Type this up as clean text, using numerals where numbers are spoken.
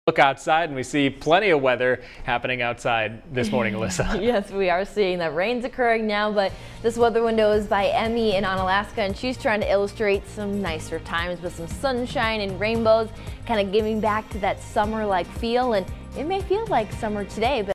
Look outside and we see plenty of weather happening outside this morning, Alyssa. Yes, we are seeing that rain's occurring now, but this weather window is by Emmy in Alaska, and she's trying to illustrate some nicer times with some sunshine and rainbows, kind of giving back to that summer-like feel. And it may feel like summer today, but